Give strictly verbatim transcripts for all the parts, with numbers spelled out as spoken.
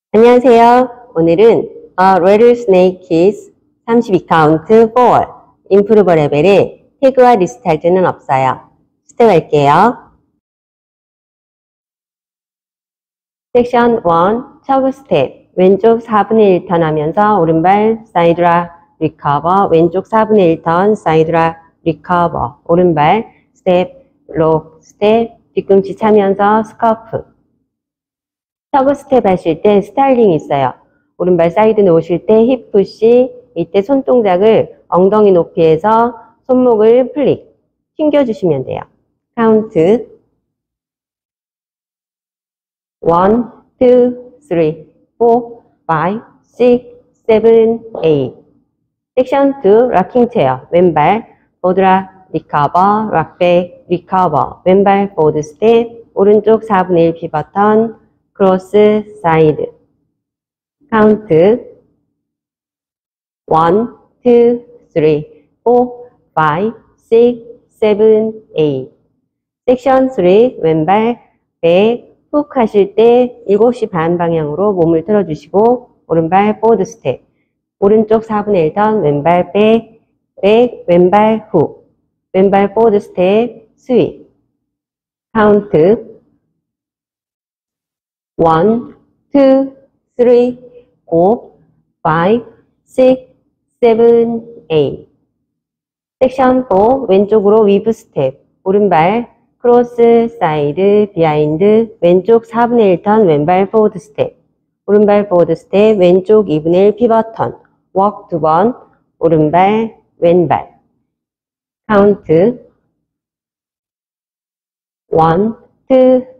안녕하세요. 오늘은 A Rattlesnake is 삼십이 카운트 for 임프루버 레벨에 태그와 리스타트는 없어요. 스텝할게요. 섹션 일, 척 스텝. 왼쪽 사분의 일 턴 하면서 오른발 사이드라 리커버, 왼쪽 사분의 일 턴 사이드라 리커버, 오른발 스텝, 록, 스텝, 뒤꿈치 차면서 스커프. 척 스텝 하실 때 스타일링이 있어요. 오른발 사이드 놓으실 때 힙 푸시, 이때 손동작을 엉덩이 높이에서 손목을 플릭, 튕겨주시면 돼요. 카운트 일, 이, 삼, 사, 오, 육, 칠, 팔 섹션 이, 락킹 체어. 왼발 보드락, 리커버, 락백, 리커버. 왼발 보드 스텝, 오른쪽 사분의 일 피벗 턴, 크로스, 사이드. 카운트 일, 이, 삼, 사, 오, 육, 칠, 칠, 팔 섹션 삼, 왼발 백, 훅 하실 때 일곱 시 반 방향으로 몸을 틀어주시고 오른발 보드 스텝, 오른쪽 사분의 일 턴, 왼발 백, 백, 왼발 훅, 왼발 보드 스텝, 스윗. 카운트 일, 이, 삼, 사, 오, 육, 칠, 칠, 팔 섹션 사, 왼쪽으로 위브 스텝, 오른발 크로스, 사이드, 비하인드, 왼쪽 사분의 일 턴, 왼발 포워드 스텝, 오른발 포워드 스텝, 왼쪽 이분의 일 피벗 턴, 웍 두 번, 오른발, 왼발. 카운트 일, 이, 삼, 사,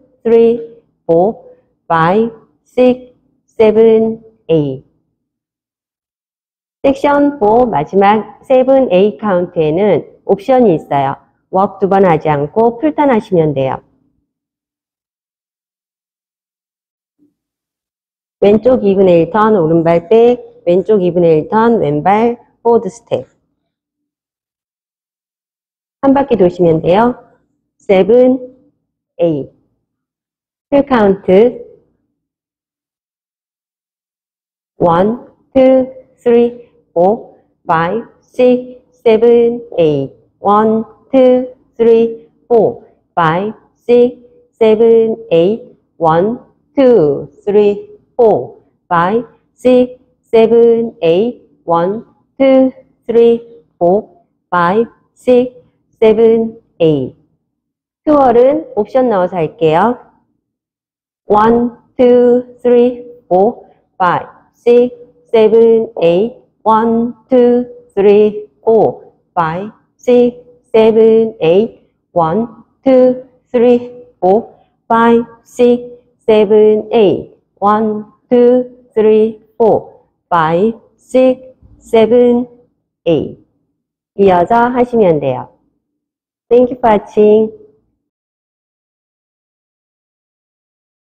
오, 육, 칠, 칠, 팔 섹션 사 마지막 칠, 팔 카운트에는 옵션이 있어요. 웍 두 번 하지 않고 풀턴 하시면 돼요. 왼쪽 이분의 일 턴, 오른발 백, 왼쪽 이분의 일 턴, 왼발 포워드 스텝. 한 바퀴 도시면 돼요. 칠, 팔 풀 카운트 일, 이, 삼, 사, 오, 육, 칠, 칠, 팔 일, 이, 삼, 사, 오, 육, 칠, 칠, 팔 일, 일, 삼, 사, 오, 육, 칠, 칠, 팔 일, 일, 삼, 사, 오, 육, 칠, 칠, 팔 투월은 옵션 넣어서 할게요. 일, 이, 삼, 사, 오, 육, 칠, 칠, 팔 일, 일, 삼, 사, 오, 육, 칠, 칠, 팔 일, 일, 삼, 사, 오, 육, 칠, 칠, 팔 일, 일, 삼, 사, 오, 육, 칠, 칠, 팔 이어서 하시면 돼요. Thank you for watching.